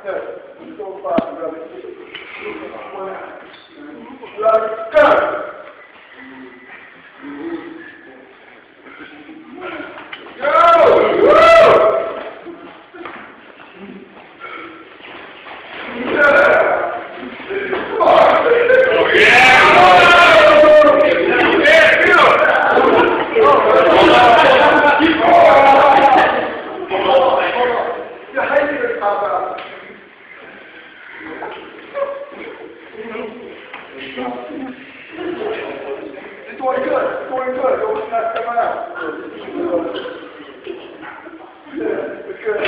So far, brother. Let's go. It's going good. It's going good. Don't not come out. It's good.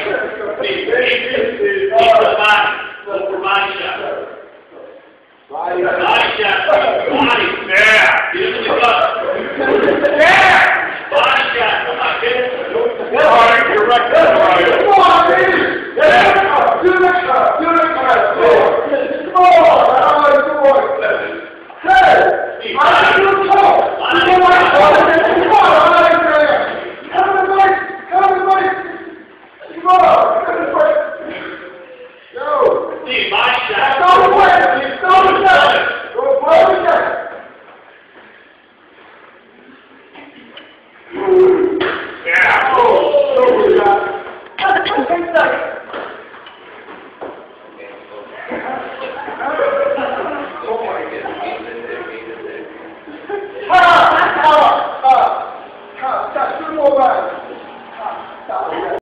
Body shot. Body. Yeah. Get in the gut. Yeah. Body shot. Come on, get it. All right, you're right there, Mario. Come on, baby. Yeah. Do the cut. Do the cut. Come on. Come on. Hey. I do talk. Come on. Come on, Mike. Come on, Mike. Come on. Yo. Steve, body shot. Go away. Go away. Go away. Yeah. Oh my God.